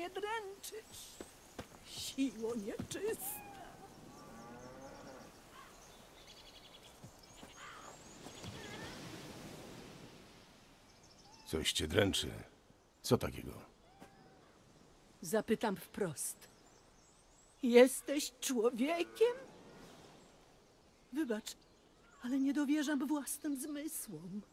mnie dręczysz. Siło nieczysta. Coś cię dręczy. Co takiego? Zapytam wprost. Jesteś człowiekiem? Wybacz, ale nie dowierzam własnym zmysłom.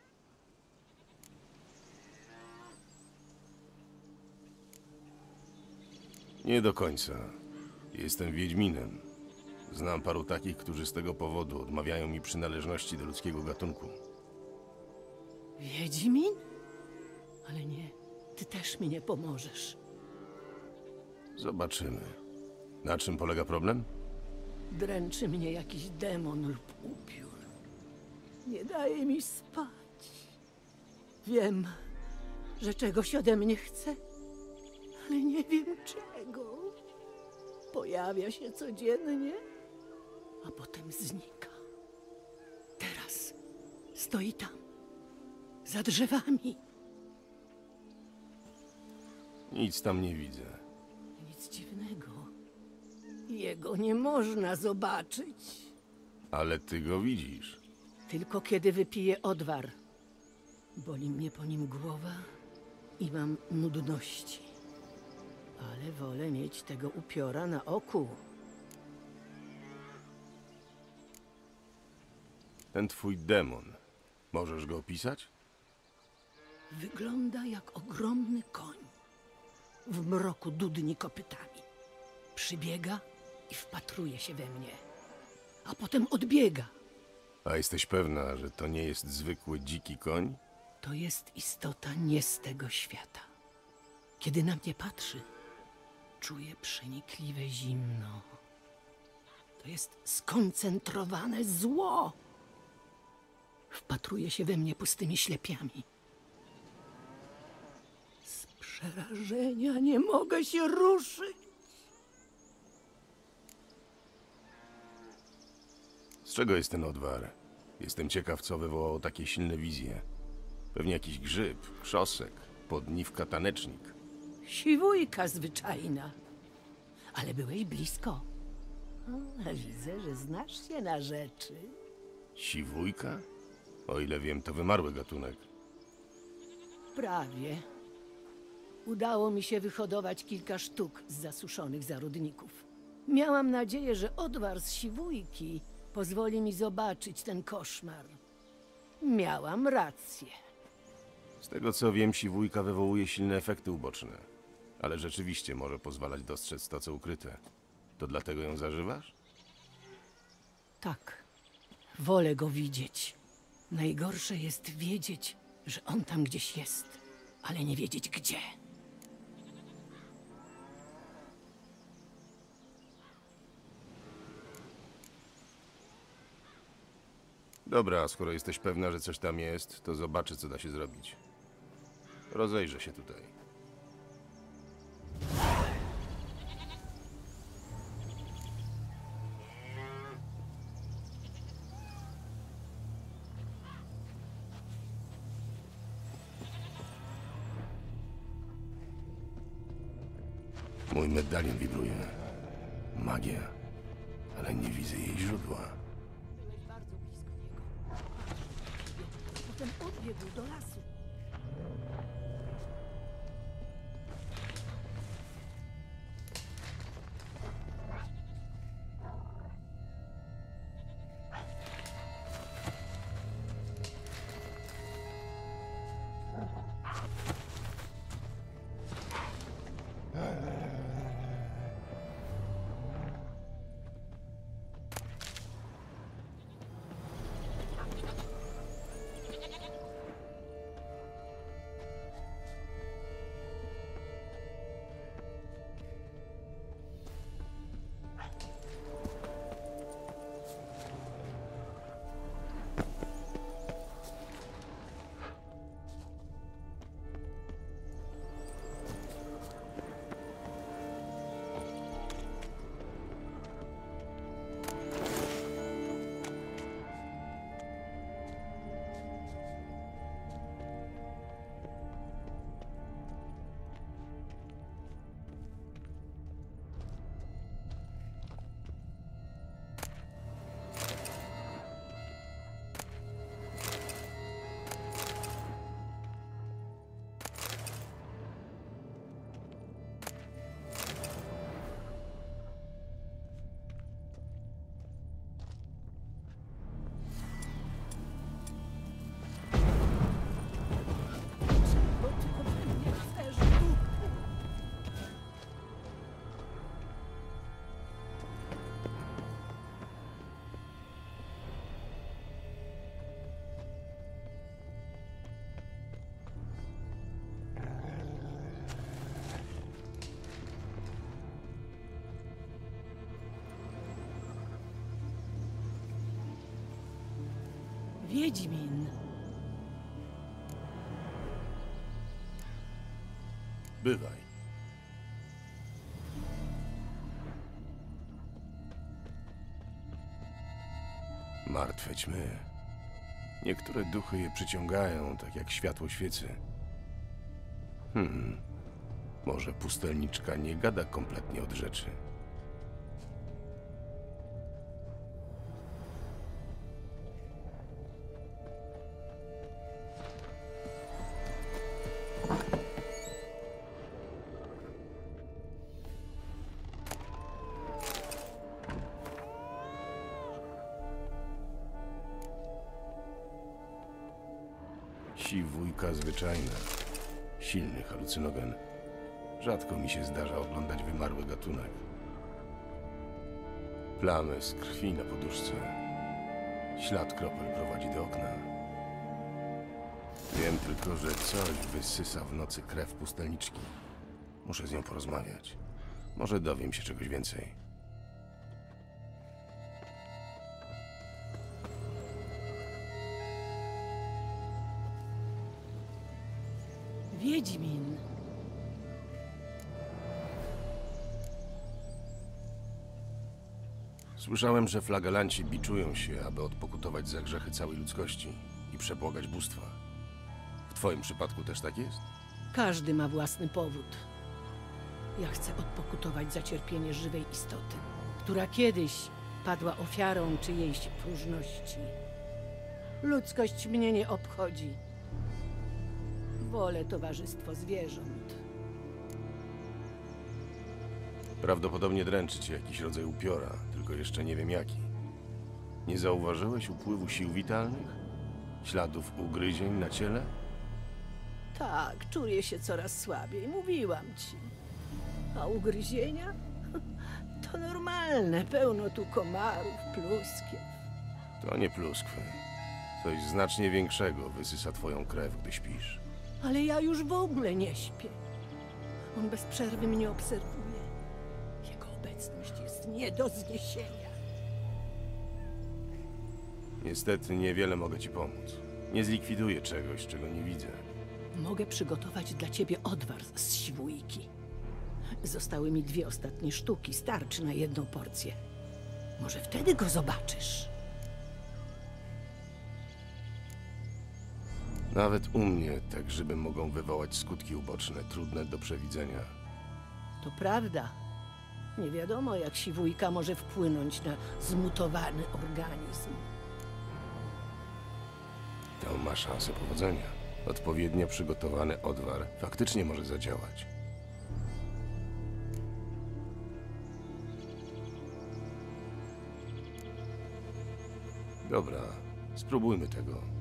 Nie do końca. Jestem Wiedźminem. Znam paru takich, którzy z tego powodu odmawiają mi przynależności do ludzkiego gatunku. Wiedźmin? Ale nie, ty też mi nie pomożesz. Zobaczymy. Na czym polega problem? Dręczy mnie jakiś demon lub upiór. Nie daje mi spać. Wiem, że czegoś ode mnie chce, ale nie wiem czego. Pojawia się codziennie, a potem znika. Teraz stoi tam, za drzewami. Nic tam nie widzę. Nic dziwnego. Jego nie można zobaczyć. Ale ty go widzisz. Tylko kiedy wypiję odwar. Boli mnie po nim głowa i mam nudności. Ale wolę mieć tego upiora na oku. Ten twój demon. Możesz go opisać? Wygląda jak ogromny koń. W mroku dudni kopytami. Przybiega i wpatruje się we mnie. A potem odbiega. A jesteś pewna, że to nie jest zwykły dziki koń? To jest istota nie z tego świata. Kiedy na mnie patrzy, czuję przenikliwe zimno. To jest skoncentrowane zło. Wpatruje się we mnie pustymi ślepiami. Z przerażenia nie mogę się ruszyć. Z czego jest ten odwar? Jestem ciekaw, co wywołało takie silne wizje. Pewnie jakiś grzyb, krzosek, podniwka, tanecznik. Siwójka zwyczajna. Ale byłeś blisko. Widzę, że znasz się na rzeczy. Siwójka? O ile wiem, to wymarły gatunek. Prawie. Udało mi się wyhodować kilka sztuk z zasuszonych zarodników. Miałam nadzieję, że odwar z siwójki pozwoli mi zobaczyć ten koszmar. Miałam rację. Z tego co wiem, siwójka wywołuje silne efekty uboczne. Ale rzeczywiście może pozwalać dostrzec to, co ukryte. To dlatego ją zażywasz? Tak. Wolę go widzieć. Najgorsze jest wiedzieć, że on tam gdzieś jest, ale nie wiedzieć gdzie. Dobra, skoro jesteś pewna, że coś tam jest, to zobaczę, co da się zrobić. Rozejrzę się tutaj. Mój medalion wibruje. Magia. Ale nie widzę jej źródła. Byłeś bardzo blisko niego. Potem odbiegł do lasu. Wiedźmin. Bywaj. Martwe ćmy. Niektóre duchy je przyciągają, tak jak światło świecy. Może pustelniczka nie gada kompletnie od rzeczy. Siwójka zwyczajna. Silny halucynogen. Rzadko mi się zdarza oglądać wymarły gatunek. Plamy z krwi na poduszce. Ślad kropel prowadzi do okna. Wiem tylko, że coś wysysa w nocy krew pustelniczki. Muszę z nią porozmawiać. Może dowiem się czegoś więcej. Wiedźmin. Słyszałem, że flagelanci biczują się, aby odpokutować za grzechy całej ludzkości i przebłagać bóstwa. W twoim przypadku też tak jest? Każdy ma własny powód. Ja chcę odpokutować za cierpienie żywej istoty, która kiedyś padła ofiarą czyjejś próżności. Ludzkość mnie nie obchodzi. Wolę towarzystwo zwierząt. Prawdopodobnie dręczy cię jakiś rodzaj upiora, tylko jeszcze nie wiem jaki. Nie zauważyłeś upływu sił witalnych? Śladów ugryzień na ciele? Tak, czuję się coraz słabiej, mówiłam ci. A ugryzienia? To normalne, pełno tu komarów, pluskiew. To nie pluskwy. Coś znacznie większego wysysa twoją krew, gdy śpisz. Ale ja już w ogóle nie śpię. On bez przerwy mnie obserwuje. Jego obecność jest nie do zniesienia. Niestety niewiele mogę ci pomóc. Nie zlikwiduję czegoś, czego nie widzę. Mogę przygotować dla ciebie odwar z siwójki. Zostały mi 2 ostatnie sztuki, starczy na 1 porcję. Może wtedy go zobaczysz. Nawet u mnie te grzyby mogą wywołać skutki uboczne, trudne do przewidzenia. To prawda. Nie wiadomo, jak siwójka może wpłynąć na zmutowany organizm. To ma szansę powodzenia. Odpowiednio przygotowany odwar faktycznie może zadziałać. Dobra, spróbujmy tego.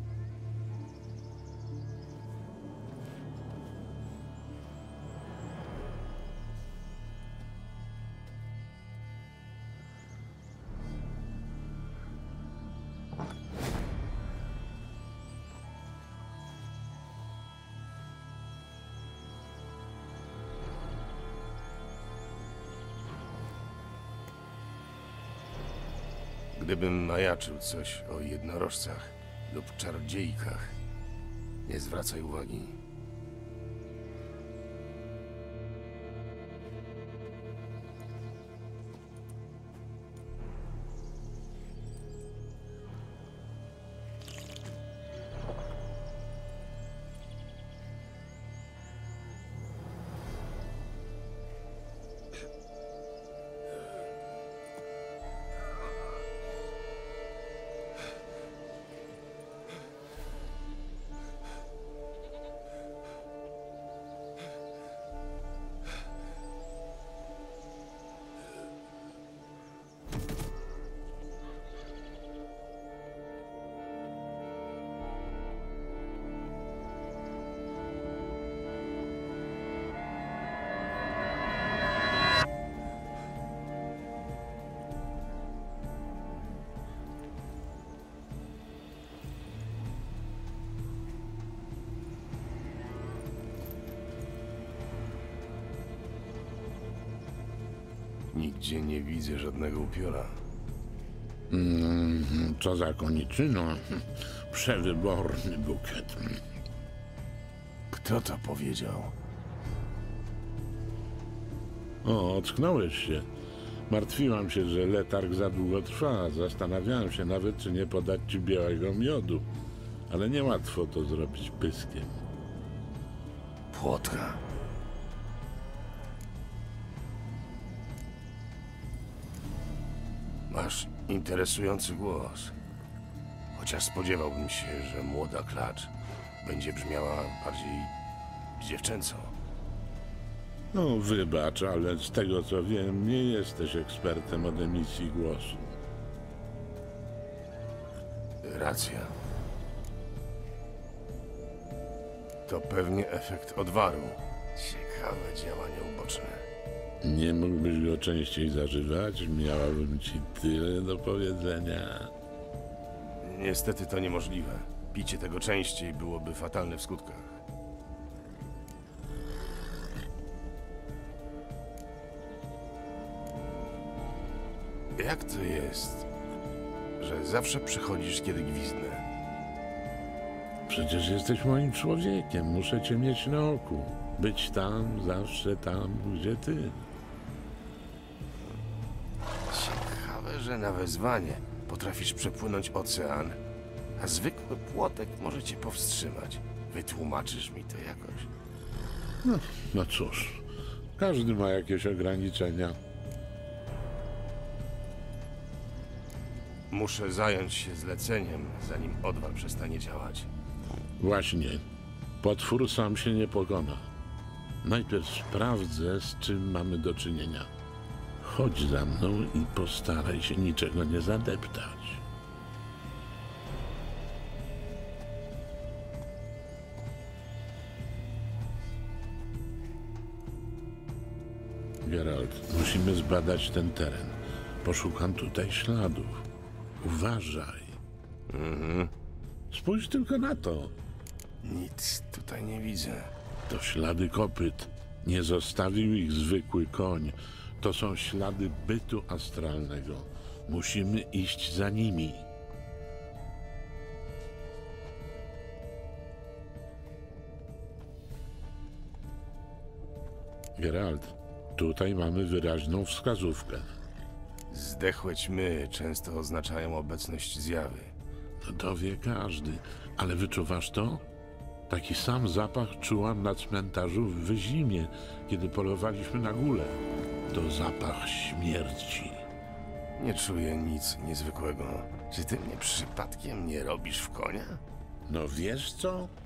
Gdybym majaczył coś o jednorożcach lub czarodziejkach, nie zwracaj uwagi. Nigdzie nie widzę żadnego upiora. Co za koniczyno. Przewyborny bukiet. Kto to powiedział? O, ocknąłeś się. Martwiłam się, że letarg za długo trwa. Zastanawiałem się nawet, czy nie podać ci białego miodu. Ale niełatwo to zrobić pyskiem. Płotka. Masz interesujący głos. Chociaż spodziewałbym się, że młoda klacz będzie brzmiała bardziej dziewczęco. No, wybacz, ale z tego co wiem, nie jesteś ekspertem od emisji głosu. Racja. To pewnie efekt odwaru. Ciekawe działanie uboczne. Nie mógłbyś go częściej zażywać? Miałabym ci tyle do powiedzenia. Niestety to niemożliwe. Picie tego częściej byłoby fatalne w skutkach. Jak to jest, że zawsze przychodzisz, kiedy gwizdnę? Przecież jesteś moim człowiekiem. Muszę cię mieć na oku. Być tam, zawsze tam, gdzie ty. Ciekawe, że na wezwanie potrafisz przepłynąć ocean, a zwykły płotek może cię powstrzymać. Wytłumaczysz mi to jakoś? No cóż, każdy ma jakieś ograniczenia. Muszę zająć się zleceniem, zanim odwal przestanie działać. Właśnie. Potwór sam się nie pokona. Najpierw sprawdzę, z czym mamy do czynienia. Chodź za mną i postaraj się niczego nie zadeptać. Geralt, musimy zbadać ten teren. Poszukam tutaj śladów. Uważaj. Spójrz tylko na to. Nic tutaj nie widzę. To ślady kopyt. Nie zostawił ich zwykły koń. To są ślady bytu astralnego. Musimy iść za nimi. Geralt, tutaj mamy wyraźną wskazówkę. Zdechłe ćmy często oznaczają obecność zjawy. To wie każdy, ale wyczuwasz to? Taki sam zapach czułam na cmentarzu w Wyzimie, kiedy polowaliśmy na górę. To zapach śmierci. Nie czuję nic niezwykłego. Czy ty mnie przypadkiem nie robisz w konia? No wiesz co?